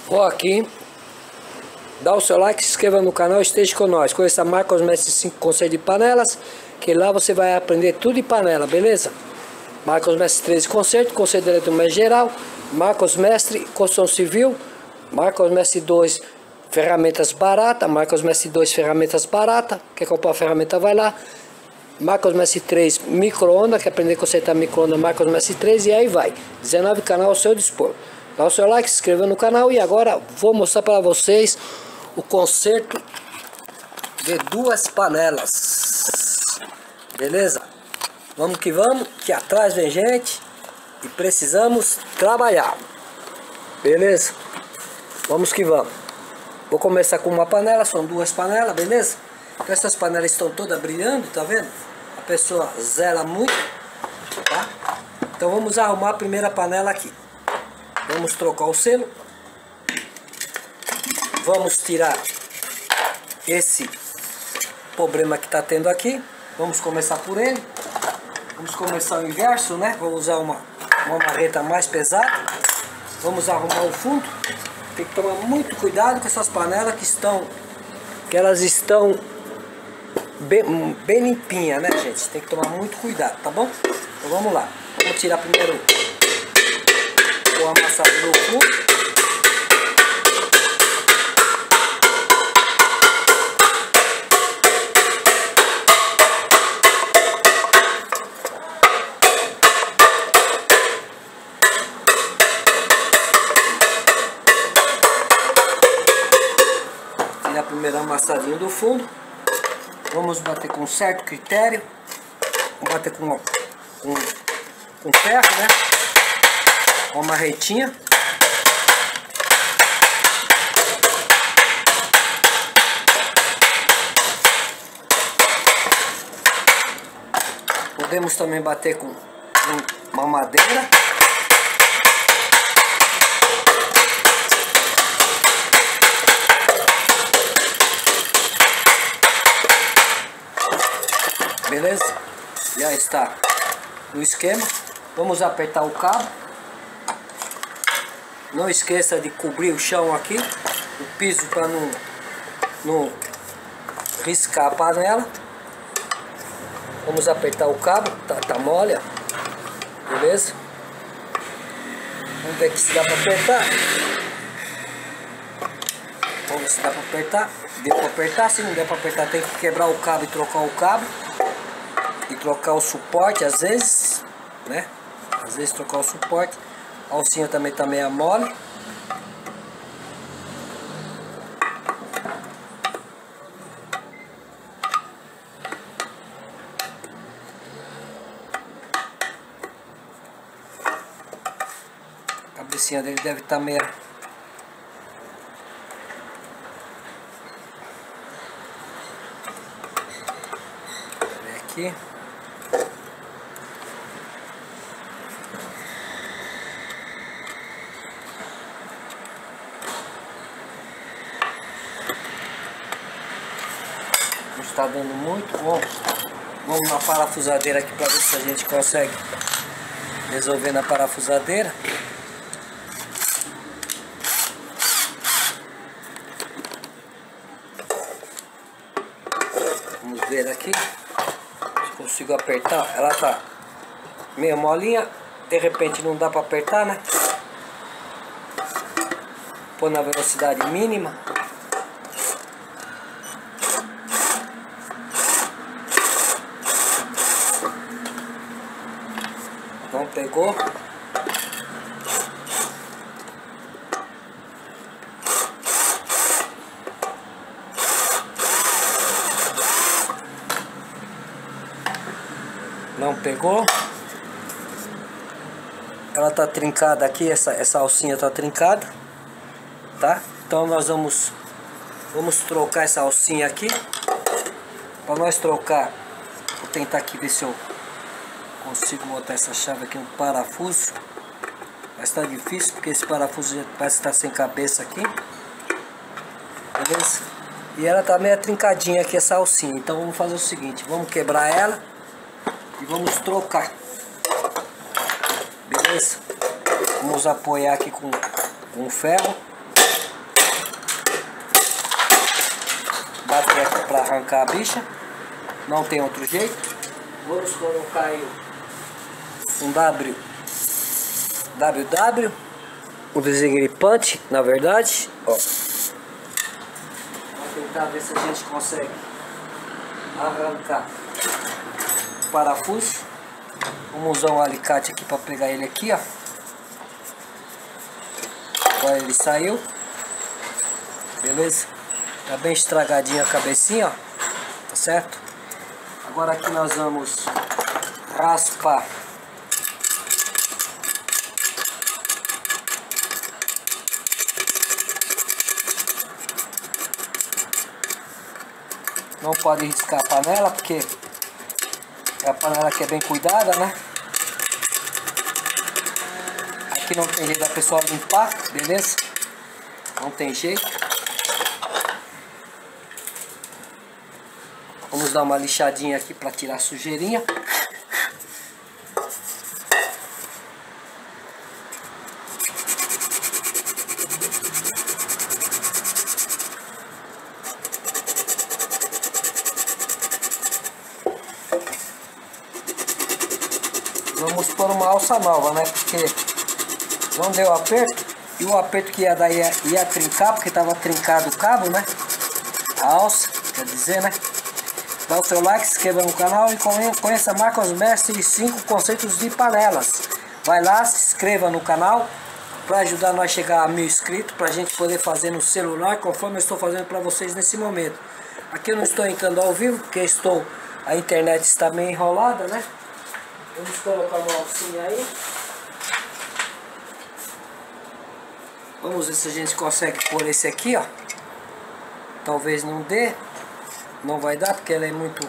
Vou aqui, dá o seu like, se inscreva no canal, esteja com nós. Conheça a Marcos Mestre 5 Conceito de Panelas, que lá você vai aprender tudo de panela, beleza? Marcos Mestre 13 Conceito, Conceito de Eletrodoméstica Geral, Marcos Mestre Construção Civil, Marcos Mestre 2 Ferramentas Baratas, Marcos Mestre 2 Ferramentas Baratas, quer comprar a ferramenta vai lá. Marcos Mestre 3 Micro-ondas, quer aprender a consertar micro-ondas, Marcos Mestre 3 e aí vai. 19 canal ao seu dispor. Dá o seu like, se inscreva no canal e agora vou mostrar para vocês o conserto de duas panelas. Beleza? Vamos que vamos, que atrás vem gente e precisamos trabalhar. Beleza? Vamos que vamos. Vou começar com uma panela, são duas panelas, beleza? Então essas panelas estão todas brilhando, tá vendo? A pessoa zela muito, tá? Então vamos arrumar a primeira panela aqui. Vamos trocar o selo. Vamos tirar esse problema que está tendo aqui. Vamos começar por ele. Vamos começar o inverso, né? Vou usar uma marreta mais pesada. Vamos arrumar o fundo. Tem que tomar muito cuidado com essas panelas que elas estão bem limpinhas, né, gente? Tem que tomar muito cuidado, tá bom? Então vamos lá. Vamos tirar primeiro o amassador do fundo. Tirar primeiro o amassadinho do fundo. Vamos bater com certo critério. Vamos bater com ferro, né? Uma marretinha. Podemos também bater com uma madeira. Beleza? Já está no esquema. Vamos apertar o cabo. Não esqueça de cobrir o chão aqui, o piso, para não riscar a panela. Vamos apertar o cabo, tá mole, ó. Beleza? Vamos ver aqui se dá para apertar. Vamos ver se dá para apertar. Deu para apertar, se não der para apertar tem que quebrar o cabo e trocar o cabo. E trocar o suporte às vezes, né? Às vezes trocar o suporte. A alcinha também tá meio mole. A cabecinha dele deve estar meio... aqui. Não está dando muito bom. Vamos na parafusadeira aqui para ver se a gente consegue resolver na parafusadeira. Vamos ver aqui. Consigo apertar, ela tá meio molinha, de repente não dá para apertar, né? Pôr na velocidade mínima. Não pegou. Não pegou. Ela tá trincada aqui, essa alcinha tá trincada, tá? Então nós vamos trocar essa alcinha aqui. Para nós trocar, vou tentar aqui ver se eu consigo botar essa chave aqui no parafuso. Mas tá difícil porque esse parafuso já parece estar sem cabeça aqui. Beleza? E ela tá meio trincadinha aqui, essa alcinha. Então vamos fazer o seguinte, vamos quebrar ela e vamos trocar. Beleza? Vamos apoiar aqui com ferro. até aqui para arrancar a bicha. Não tem outro jeito. Vamos colocar aí um WW, um desengripante, na verdade, ó. Vamos tentar ver se a gente consegue arrancar o parafuso. Vamos usar um alicate aqui para pegar ele aqui, ó. Agora ele saiu. Beleza? Tá bem estragadinha a cabecinha, ó. Tá certo? Agora aqui nós vamos raspar não pode riscar a panela, porque é a panela que é bem cuidada, né? Aqui não tem jeito da pessoa limpar, beleza? Não tem jeito. Vamos dar uma lixadinha aqui para tirar a sujeirinha. Vamos pôr uma alça nova, né? Porque não deu aperto. E o aperto que ia dar ia trincar, porque estava trincado o cabo, né? A alça, quer dizer, né? Dá o seu like, se inscreva no canal e conheça Marcos Mestre 5 conceitos de panelas. Vai lá, se inscreva no canal para ajudar nós a chegar a 1000 inscritos, para a gente poder fazer no celular, conforme eu estou fazendo para vocês nesse momento. Aqui eu não estou entrando ao vivo, porque a internet está meio enrolada, né? Vamos colocar uma alcinha aí. Vamos ver se a gente consegue pôr esse aqui, ó. Talvez não dê. Não vai dar, porque ela é muito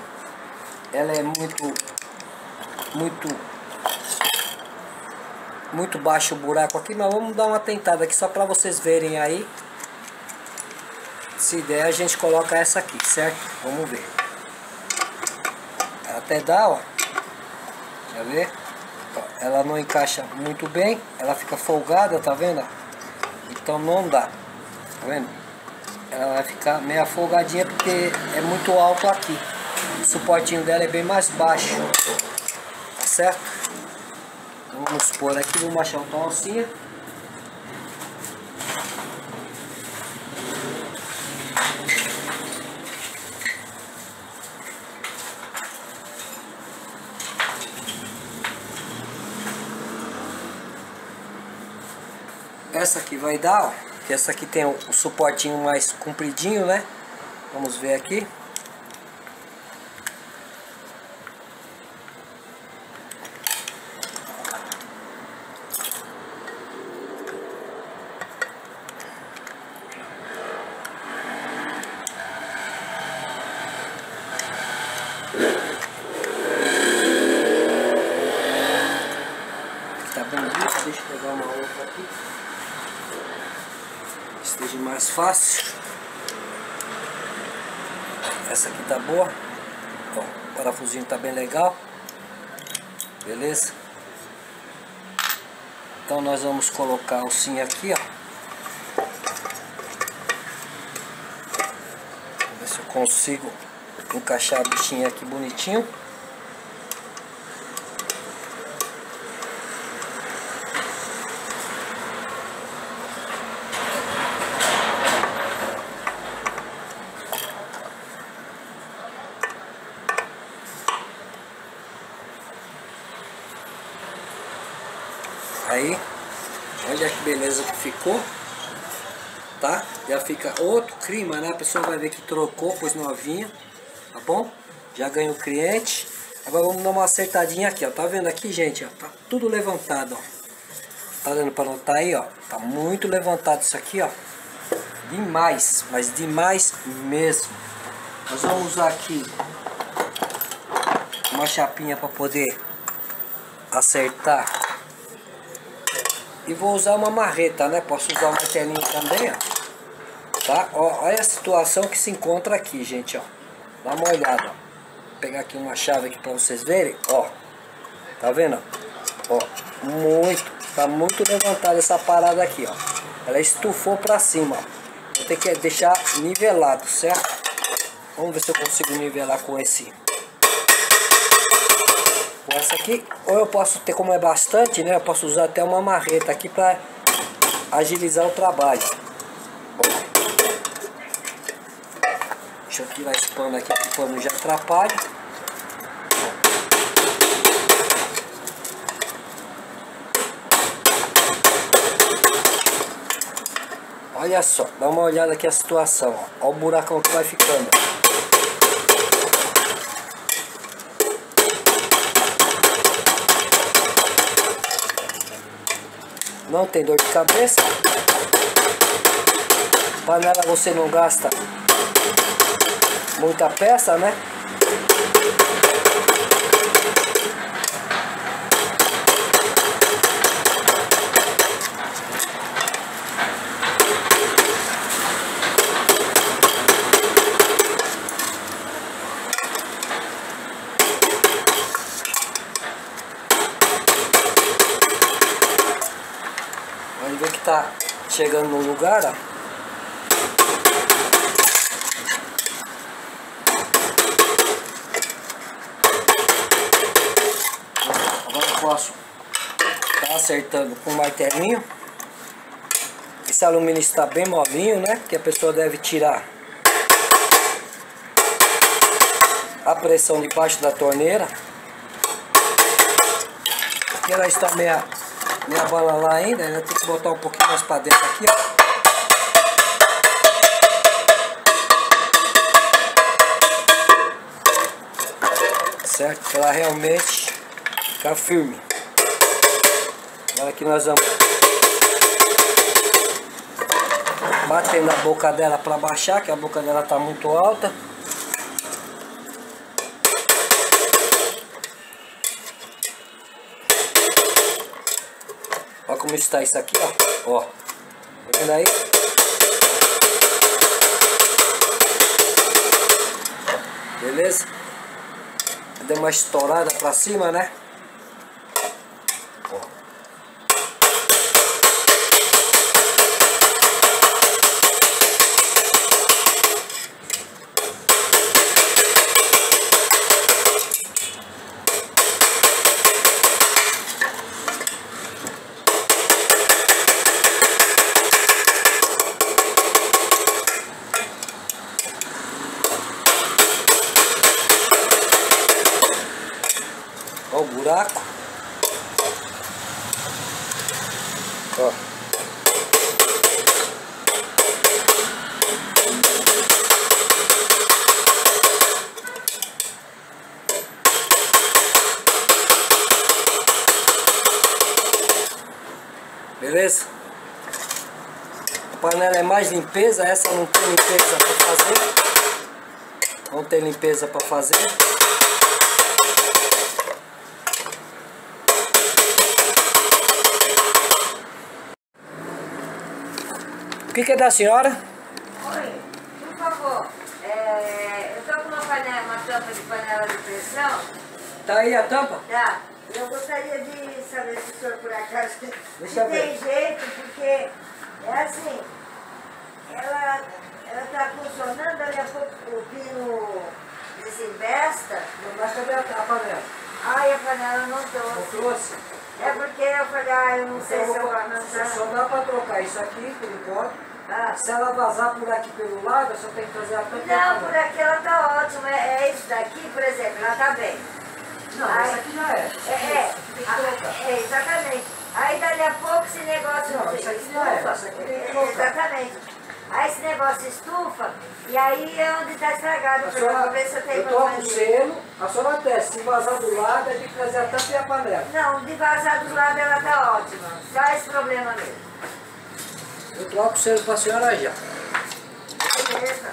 baixo o buraco aqui, mas vamos dar uma tentada aqui só para vocês verem aí. Se der, a gente coloca essa aqui, certo? Vamos ver. Até dá, ó. Quer ver? Ela não encaixa muito bem, ela fica folgada, tá vendo? Então não dá, tá vendo? Ela vai ficar meio folgadinha porque é muito alto aqui. O suportinho dela é bem mais baixo, tá certo? Então vamos pôr aqui, vamos achar uma alcinha. Essa aqui vai dar, ó, que essa aqui tem o suportinho mais compridinho, né? Vamos ver aqui. Tá bem visto, deixa eu pegar uma outra aqui. Esteja mais fácil. Essa aqui tá boa. Ó, o parafusinho tá bem legal. Beleza? Então nós vamos colocar a alcinha aqui, ó. Vou ver se eu consigo encaixar a bichinha aqui bonitinho. Aí, olha que beleza que ficou, tá? Já fica outro clima, né? A pessoa vai ver que trocou, pois novinha, tá bom? Já ganhou o cliente. Agora vamos dar uma acertadinha aqui, ó. Tá vendo aqui, gente? Ó, tá tudo levantado, ó. Tá dando pra notar aí, ó? Tá muito levantado isso aqui, ó. Demais, mas demais mesmo. Nós vamos usar aqui uma chapinha para poder acertar. E vou usar uma marreta, né? Posso usar um martelinho também, ó. Tá? Ó, olha a situação que se encontra aqui, gente, ó. Dá uma olhada, ó. Vou pegar aqui uma chave aqui para vocês verem, ó. Tá vendo? Ó, tá muito levantada essa parada aqui, ó. Ela estufou para cima, ó. Vou ter que deixar nivelado, certo? Vamos ver se eu consigo nivelar com esse. Com essa aqui. Ou eu posso ter, como é bastante, né? Eu posso usar até uma marreta aqui para agilizar o trabalho. Deixa eu tirar esse pano aqui, que o pano já atrapalha. Olha só, dá uma olhada aqui a situação, ó. Olha o buracão que vai ficando. Não tem dor de cabeça. Panela você não gasta muita peça, né? Pode ver que tá chegando no lugar, ó. Agora eu posso estar acertando com o martelinho. Esse alumínio está bem molinho, né? Que a pessoa deve tirar a pressão debaixo da torneira. Aqui ela está meia banalar ainda, né? Tem que botar um pouquinho mais para dentro aqui, ó. Certo? Para ela realmente ficar firme. Agora aqui nós vamos bater na boca dela para baixar, que a boca dela tá muito alta. Olha como está isso aqui, ó. Ó. Tá vendo aí? Beleza? Deu uma estourada pra cima, né? Ó. Olha o buraco. Ó. Beleza? A panela é mais limpeza, essa não tem limpeza para fazer. Não tem limpeza para fazer. O que é da senhora? Oi, por favor, eu tô com uma tampa de panela de pressão. Tá aí a tampa? Tá. Eu gostaria de saber se o senhor por acaso se Deixa eu tem ver. jeito, porque é assim, ela tá funcionando, daqui a pouco o pino desinvesta. Mas cadê a panela? Ai, a panela não Não trouxe. trouxe? É porque eu falei, eu não sei se eu vou arranjar. Só dá pra trocar isso aqui, por enquanto. Ah. Se ela vazar por aqui pelo lado, eu só tenho que trazer a tampa. Não, por aqui ela tá ótima. É isso daqui, por exemplo, ela tá bem. Não, Aí- essa aqui já é. Tem que trocar. Exatamente. Aí dali a pouco esse negócio Não, isso aqui já é. Isso aqui tem que trocar. Exatamente. Aí esse negócio estufa e aí é onde está estragado. A Eu senhora, vou ver se eu tenho eu troco o problema. selo, a senhora testa. Se vazar do lado, tem que trazer a tampa e a panela. Não, de vazar dos lados ela tá ótima. Só esse problema mesmo. Eu troco o selo pra senhora já. Beleza?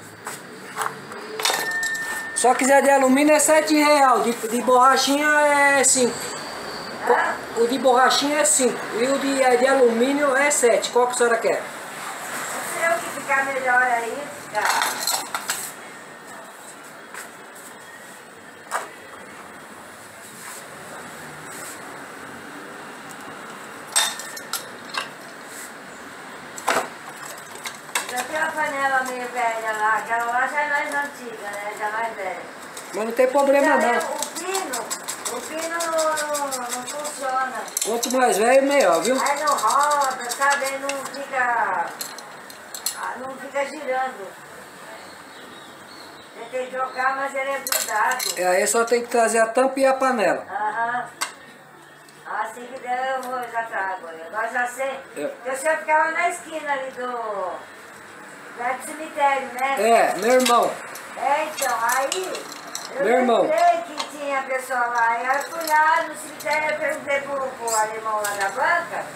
Só quiser de alumínio é R$7. De borrachinha é 5. Ah, O de borrachinha é 5. E o de alumínio é 7. Qual que a senhora quer? o seu que ficar melhor aí, tá. Já tem uma panela meio velha lá, aquela lá já é mais antiga, né? Já é mais velha. Mas não tem problema não. O pino não funciona. Quanto mais velho, melhor, viu? Aí não roda, sabe? Aí não fica girando. Você tem que jogar, mas ele é grudado. E aí só tem que trazer a tampa e a panela. Aham. Assim que der eu vou já trago. Agora já sei. É. Eu sempre ficava na esquina ali do cemitério, né? É, meu irmão. É, então, aí eu Meu irmão. lembrei que tinha pessoa lá. Aí eu fui lá no cemitério e perguntei pro alemão lá da banca.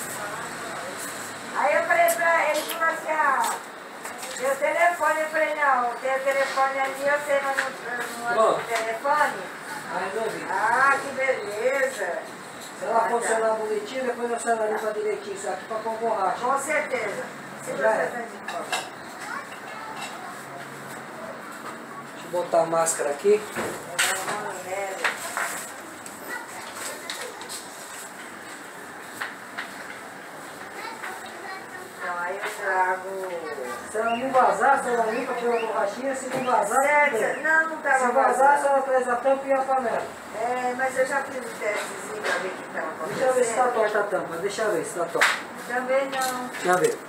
Aí eu falei pra ele, falou assim, meu telefone, eu falei, não, tem o telefone ali, eu sei, mas não ando no telefone. Resolvi. Ah, que beleza. Se ela funcionar bonitinho, depois a senhora limpa direitinho isso aqui pra pôr borracha. Com certeza. Se você Já é. tá de boa. Deixa eu botar a máscara aqui. Então, aí eu trago... Se ela não vazar, a senhora limpa pela borrachinha, se não vazar, Certo. Não tava se vazar, a senhora traz a tampa e a panela. É, mas eu já fiz o testezinho pra ver o que tava acontecendo. Deixa eu ver se tá torta a tampa, deixa eu ver se tá torta. Também não. Deixa eu ver.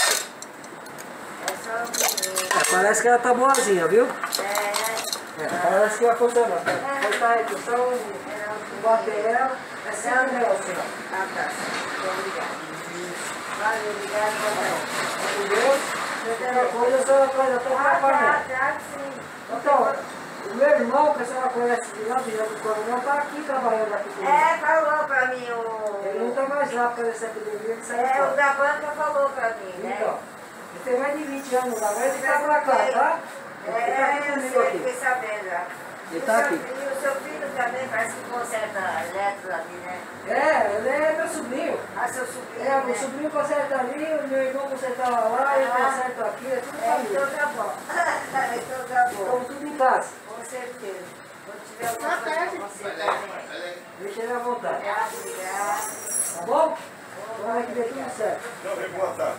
É só um pouquinho. Parece que ela tá boazinha, viu? né? Parece que vai funcionar. Cortar aí, só um bater ela, é sempre ela assim, ó. Ah, tá. Muito obrigado. Valeu, obrigado, papai. Com Deus, qualquer coisa, a senhora traz a tampa e a panela. Tá, sim. Então, o meu irmão, que a senhora conhece de lá, do Coronel, tá aqui trabalhando aqui comigo. Falou pra mim Ele não tá mais lá por causa dessa epidemia que saiu o fora. da banca falou pra mim, né? Então, ele tem mais de 20 anos lá, mas ele tá pra cá, tá? Ele tá aqui Eu comigo sei, aqui. fiquei sabendo já. Ele tá aqui. E o seu filho também parece que conserta eletro ali, né? Ele é meu sobrinho. Ah, seu sobrinho, É, meu né? sobrinho conserta ali, o meu irmão consertava lá, ele conserta aqui, é tudo família. Então tá bom. Então tá bom. Estamos tudo em casa. Com certeza. Quando tiver alguma coisa com você também. Deixa ele à vontade. Obrigado. Tá bom? Vamos ver que dê tudo certo. Boa tarde.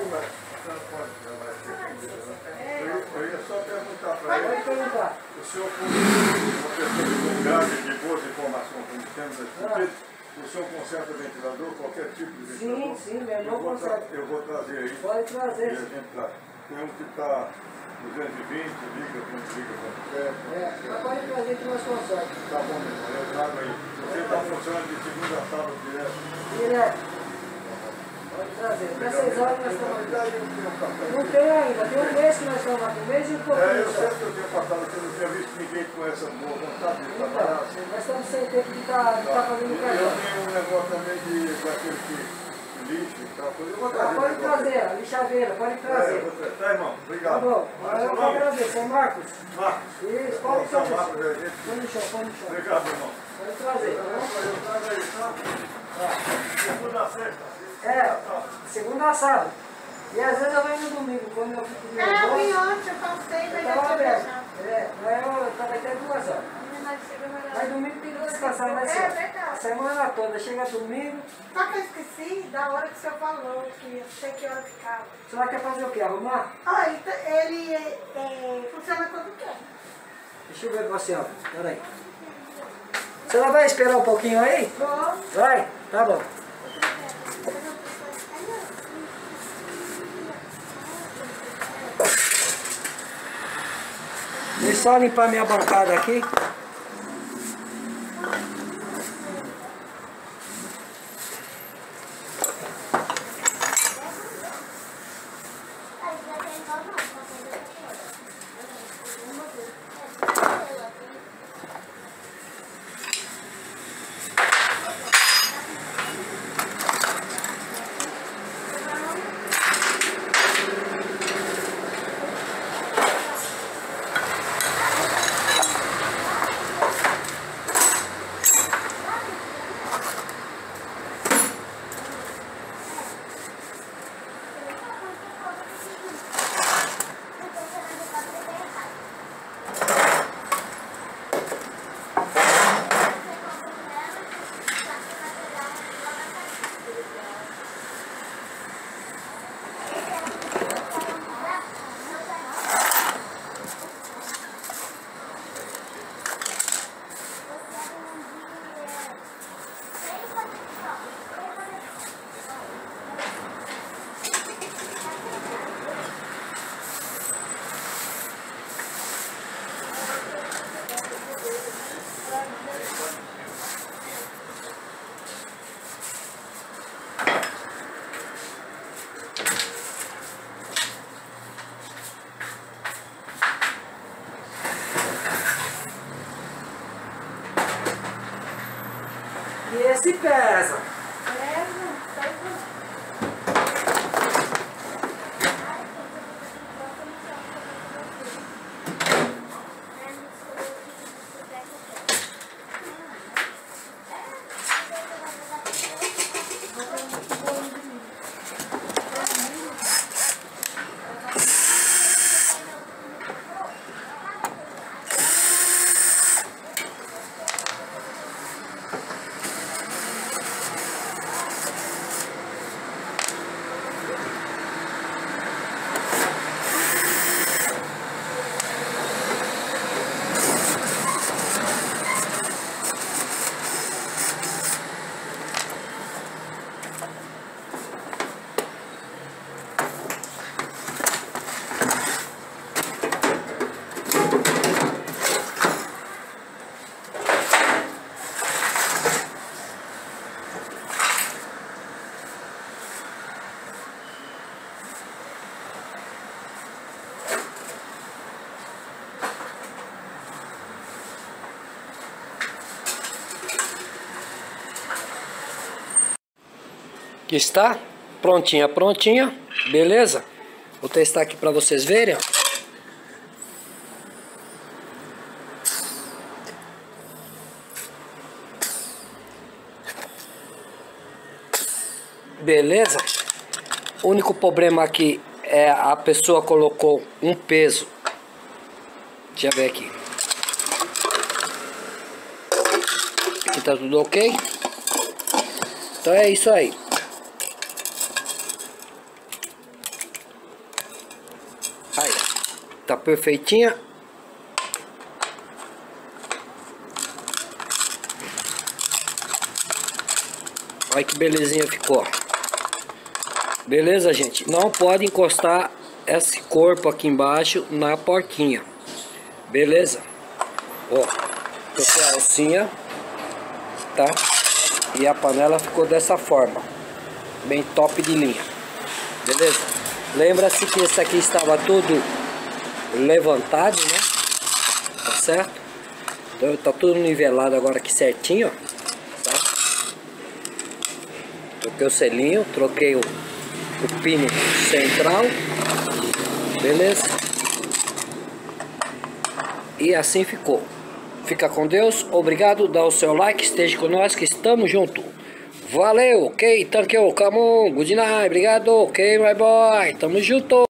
Eu ia só perguntar para ele. Pode perguntar. O senhor, como uma pessoa de grande de boas informações, como temos aqui, o senhor conserta ventilador, qualquer tipo de ventilador? Sim, meu irmão conserta. Eu vou trazer aí. Pode E trazer. a gente tá. Tem um que está 220, liga, quando liga, quando quer. Mas pode trazer que nós consertamos. Tá bom, meu irmão, eu trago aí. Você está funcionando de segunda a sábado direto. Direto. Pode trazer. Até 6 horas nós estamos aqui. Não Não tem ainda. Tem um mês que nós estamos aqui. Um mês e um pouquinho eu só. sei que eu tinha passado aqui, não tinha visto ninguém com essa boa vontade de trabalhar assim. Então, nós estamos sem tempo de estar fazendo E eu cartão. tenho um negócio também daquele que lixo e tal. Eu vou trazer. Pode trazer, a lixadeira, pode trazer. Eu vou trazer. Tá, irmão? Tá Obrigado. bom. Agora eu vou agradecer. É Marcos? Marcos. Isso, pode São trazer. Marcos, a gente. Põe no chão, põe no chão. Obrigado, irmão. Pode trazer, tá bom? Eu trago aí, tá? Segunda a sexta. Segunda a sábado. E às vezes eu venho no domingo, quando eu fico Eu nervoso. vim ontem, eu passei, mas Eu eu tava tinha aberto. deixado. Mas eu tava até 2 horas. Mas domingo tem que descansar, né, É senhor? verdade. A semana toda, chega domingo. Só que eu esqueci da hora que o senhor falou, que eu sei que hora ficava. A senhora quer fazer o quê? Arrumar? Ah, ele funciona quando quer. Deixa eu ver com a senhora. Peraí. A senhora vai esperar um pouquinho aí? Vou. Vai? Tá bom. Deixa eu só limpar minha bancada aqui. pesa. Está prontinha, prontinha, beleza? Vou testar aqui para vocês verem. Beleza? O único problema aqui é a pessoa colocou um peso. Deixa eu ver aqui. Aqui tá tudo ok. Então é isso aí. Aí, tá perfeitinha. Olha que belezinha ficou. Beleza, gente? Não pode encostar esse corpo aqui embaixo na porquinha. Beleza? Ó, troquei a alcinha, tá? E a panela ficou dessa forma. Bem top de linha. Beleza? Lembra-se que esse aqui estava tudo levantado, né? Tá certo? Então tá tudo nivelado agora aqui certinho, ó. Tá? Troquei o selinho, troquei o pino central. Beleza? E assim ficou. Fica com Deus. Obrigado. Dá o seu like. Esteja com nós que estamos juntos. Valeu, ok? Thank you, come on, good night, obrigado, ok, my boy, tamo junto.